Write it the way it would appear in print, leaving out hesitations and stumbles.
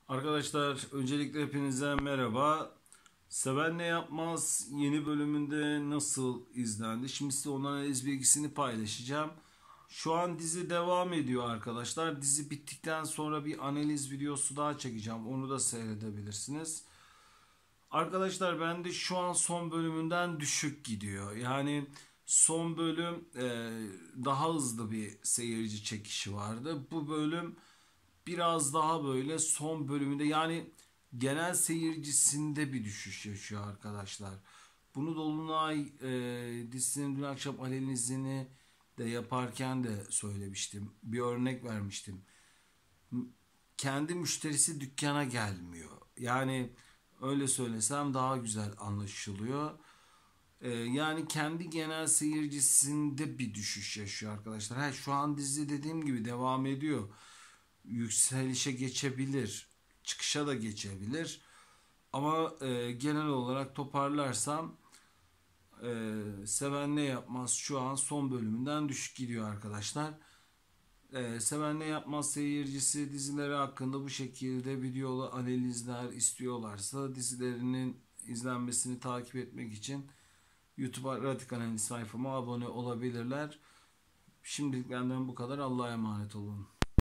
Arkadaşlar öncelikle hepinize merhaba. Seven ne yapmaz yeni bölümünde nasıl izlendi? Şimdi size onun analiz bilgisini paylaşacağım. Şu an dizi devam ediyor arkadaşlar. Dizi bittikten sonra bir analiz videosu daha çekeceğim. Onu da seyredebilirsiniz. Arkadaşlar bende şu an son bölümünden düşük gidiyor. Yani son bölüm daha hızlı bir seyirci çekişi vardı. Bu bölüm biraz daha böyle son bölümünde yani genel seyircisinde bir düşüş yaşıyor arkadaşlar. Bunu Dolunay dizisinin dün akşam analizini de yaparken de söylemiştim. Bir örnek vermiştim. Kendi müşterisi dükkana gelmiyor. Yani öyle söylesem daha güzel anlaşılıyor. Yani kendi genel seyircisinde bir düşüş yaşıyor arkadaşlar. Şu an dizi dediğim gibi devam ediyor. Yükselişe geçebilir, çıkışa da geçebilir. Ama genel olarak toparlarsam Seven ne yapmaz şu an son bölümünden düşük gidiyor arkadaşlar. Seven ne yapmaz seyircisi dizileri hakkında bu şekilde videolu analizler istiyorlarsa dizilerinin izlenmesini takip etmek için YouTube Ratik Analiz sayfama abone olabilirler. Şimdilik benden bu kadar. Allah'a emanet olun.